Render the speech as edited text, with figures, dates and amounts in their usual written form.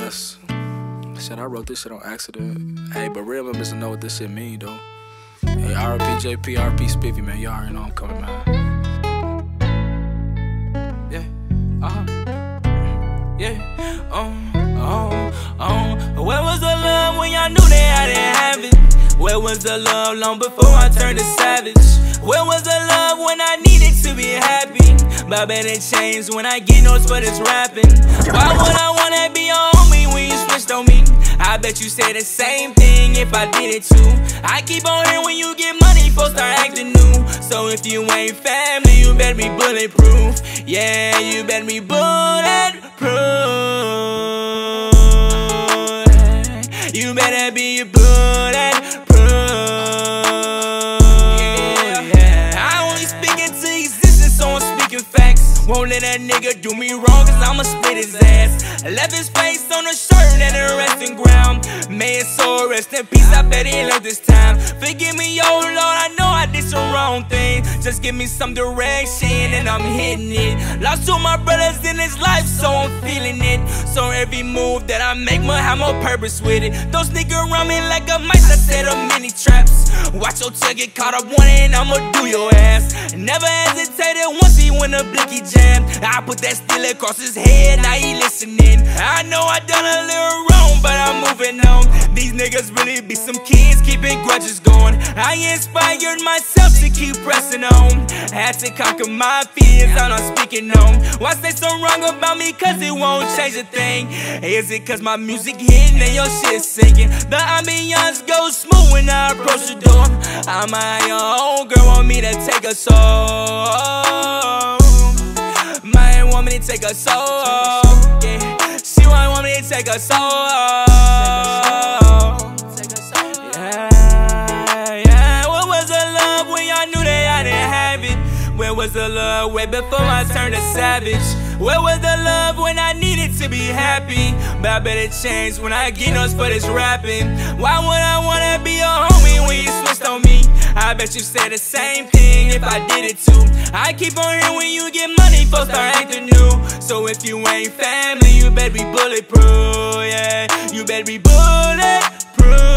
Yes. Shit, I wrote this shit on accident. Hey, but real members know what this shit mean, though. Hey, RP JP, RP Spiffy, man. Y'all already know I'm coming, man. Yeah, Where was the love when y'all knew that I didn't have it? Where was the love long before I turned to savage? Where was the love when I needed to be happy? But I bet it changed when I get notes for this rapping. Why would I wanna be your homie when you switched on me? I bet you say the same thing if I did it too. I keep on hearing when you get money, folks start acting new. So if you ain't family, you better be bulletproof. Yeah, you better be bulletproof. You better be bulletproof. Yeah, I only speak into existence, so I'm speaking facts. Won't let that nigga do me wrong, cause I'ma split his ass. I left his face on the shirt and a resting ground. May his soul rest in peace, I bet he learned this time. Forgive me, oh Lord, I know I did some wrong thing. Just give me some direction and I'm hitting it. Lost two of my brothers in this life, so I'm feeling it. So every move that I make must have more purpose with it. Those niggas run me like a mice, I set up many traps. Watch your tail get caught up one and I'ma do your ass. Never hesitated once he went a blicky jam. I put that steel across his head, now he listening. I know I done a little wrong, but I'm moving on. These niggas really be some kids keeping grudges going. I inspired myself to keep pressing on. Had to conquer my fears, I'm not speaking on. Why say so wrong about me, cause it won't change a thing? Is it cause my music hitting and your shit sinking? The ambiance goes smooth when I approach the door. I'm my own girl, want me to take her soul. My want me to take her soul. Yeah, she want me to take her soul. Yeah, what was the love when y'all knew that I didn't have it? Where was the love way before I turned to savage? Where was the love when I needed to be happy? But I bet it changed when I get notes for this rapping. Why would I wanna be your homie when you switched on me? I bet you say the same thing if I did it too. I keep on hearing when you get money, folks start acting new. So if you ain't family, you better be bulletproof. Yeah, you better be bulletproof.